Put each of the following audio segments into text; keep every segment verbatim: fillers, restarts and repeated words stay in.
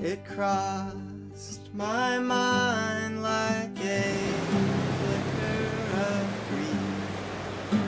It crossed my mind like a flicker of green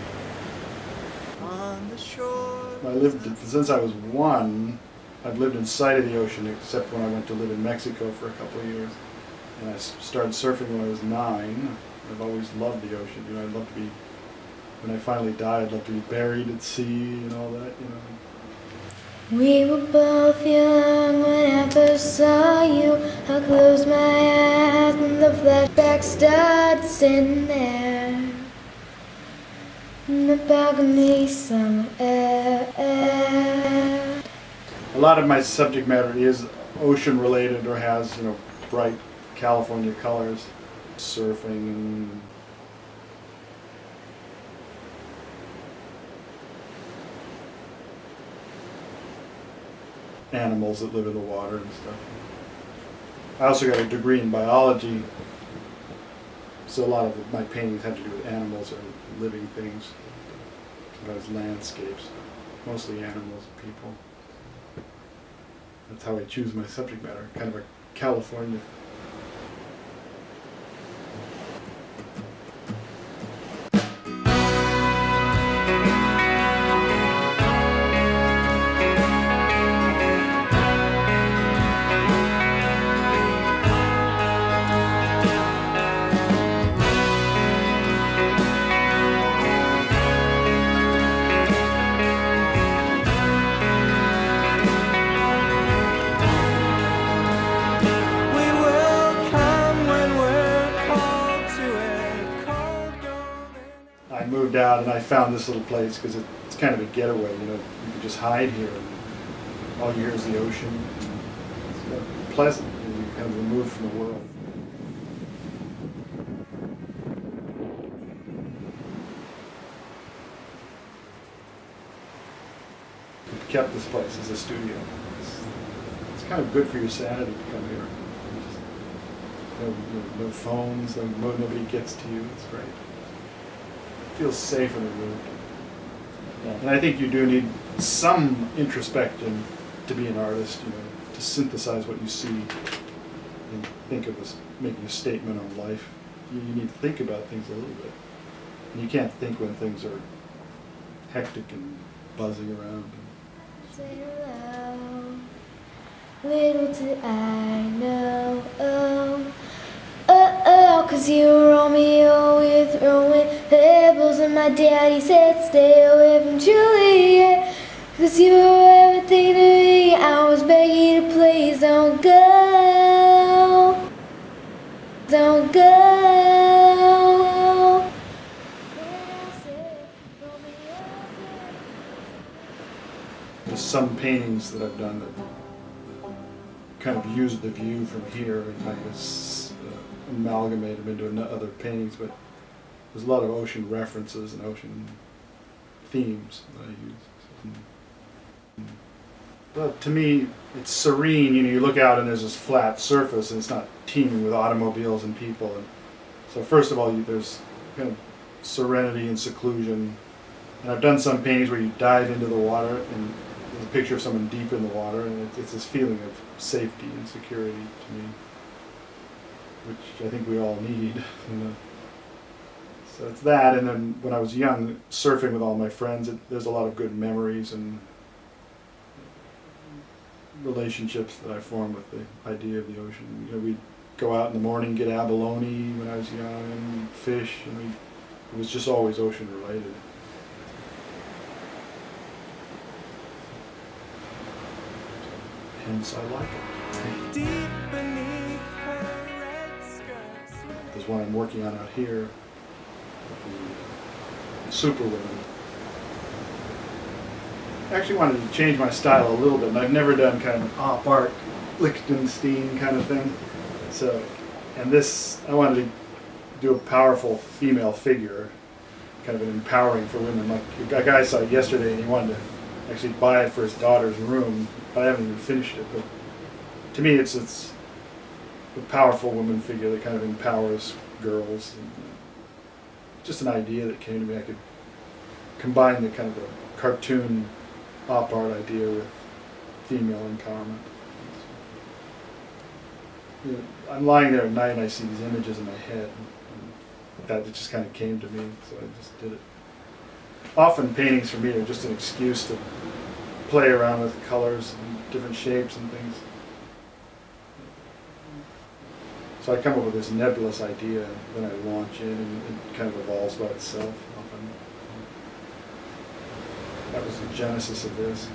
on the shore. I lived, since I was one, I've lived in sight of the ocean except when I went to live in Mexico for a couple of years. And I started surfing when I was nine. I've always loved the ocean. You know, I'd love to be, when I finally die, I'd love to be buried at sea and all that, you know. We were both young when I first saw you. I closed my eyes and the flashback started sitting there in the balcony somewhere. A lot of my subject matter is ocean related or has, you know, bright California colors. Surfing and animals that live in the water and stuff. I also got a degree in biology, so a lot of my paintings have to do with animals or living things. Sometimes landscapes, mostly animals and people. That's how I choose my subject matter, kind of a California. I moved out and I found this little place because it, it's kind of a getaway, you know, you can just hide here and all you hear is the ocean. It's kind of pleasant, and you're kind of removed from the world. We've kept this place as a studio. It's, it's kind of good for your sanity to come here. Just, no, no, no phones, no, nobody gets to you, it's great. Feels safe and removed. Yeah. And I think you do need some introspection to be an artist, you know, to synthesize what you see and think of as making a statement on life. You, you need to think about things a little bit. And you can't think when things are hectic and buzzing around. Say hello, little did I know, oh, oh, oh, cause you were Romeo with throwing pebbles, and my daddy said stay away from Juliet, cause you were everything to me. I was begging you to please don't go, don't go. There's some paintings that I've done that kind of use the view from here and kind of uh, amalgamate them into other paintings, but there's a lot of ocean references and ocean themes that I use. Well, to me, it's serene. You know, you look out and there's this flat surface, and it's not teeming with automobiles and people. And so, first of all, you, there's kind of serenity and seclusion. And I've done some paintings where you dive into the water, and there's a picture of someone deep in the water, and it's, it's this feeling of safety and security to me, which I think we all need. You know. So it's that, and then when I was young, surfing with all my friends, it, there's a lot of good memories and relationships that I formed with the idea of the ocean. You know, we'd go out in the morning, get abalone when I was young, and fish, and we, it was just always ocean related. Hence, I like it. Deep beneath her red skirts. There's one I'm working on out here. Superwoman. I actually wanted to change my style a little bit, and I've never done kind of an op art Lichtenstein kind of thing. So, and this, I wanted to do a powerful female figure, kind of an empowering for women. Like a guy saw it yesterday, and he wanted to actually buy it for his daughter's room. I haven't even finished it, but to me, it's it's a powerful woman figure that kind of empowers girls. And, just an idea that came to me. I could combine the kind of the cartoon op art idea with female empowerment. you know, I'm lying there at night and I see these images in my head. And that just kind of came to me, so I just did it. Often paintings for me are just an excuse to play around with colors and different shapes and things. So I come up with this nebulous idea, then I launch in, and it kind of evolves by itself often. That was the genesis of this.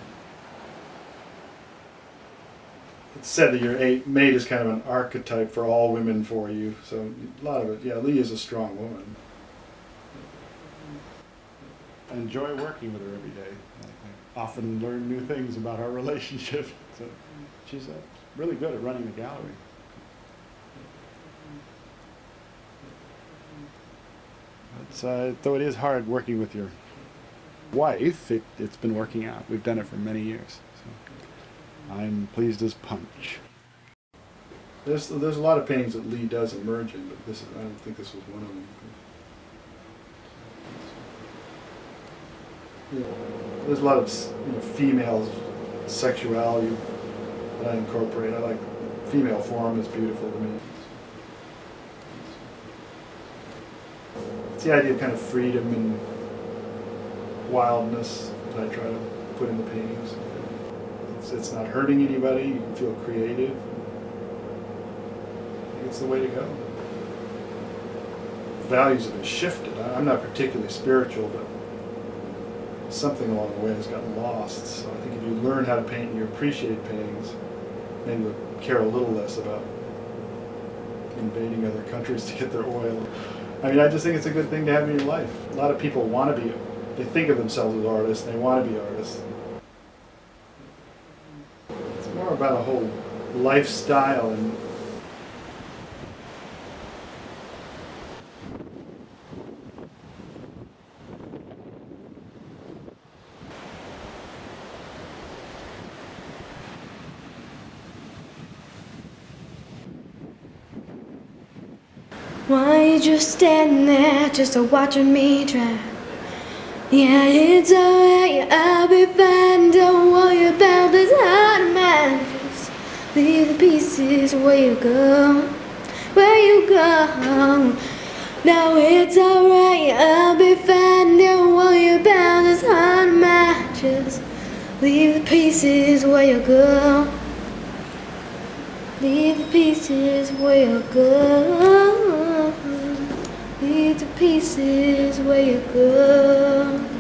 It's said that your eight, mate is kind of an archetype for all women for you, so a lot of it, yeah, Lee is a strong woman. I enjoy working with her every day. I often learn new things about our relationship. So she's uh, really good at running the gallery. It's, uh, though it is hard working with your wife, it, it's been working out. We've done it for many years. So I'm pleased as punch. There's, there's a lot of paintings that Lee does emerge in, but this, I don't think this was one of them. You know, there's a lot of, you know, female sexuality that I incorporate. I like female form is beautiful to me. It's the idea of kind of freedom and wildness that I try to put in the paintings. It's, it's not hurting anybody. You can feel creative. I think it's the way to go. Values have been shifted. I'm not particularly spiritual, but something along the way has gotten lost. So I think if you learn how to paint and you appreciate paintings, maybe you'll care a little less about invading other countries to get their oil. I mean, I just think it's a good thing to have in your life. A lot of people want to be, they think of themselves as artists, and they want to be artists. It's more about a whole lifestyle and why you just standing there just a watching me try? Yeah, it's alright, I'll be fine. Don't worry about this heart of mine. Just leave the pieces where you go, where you go. Now it's alright, I'll be fine. Don't worry about this heart of mine. Just leave the pieces where you go. Leave the pieces where you go. Leave the pieces where you go.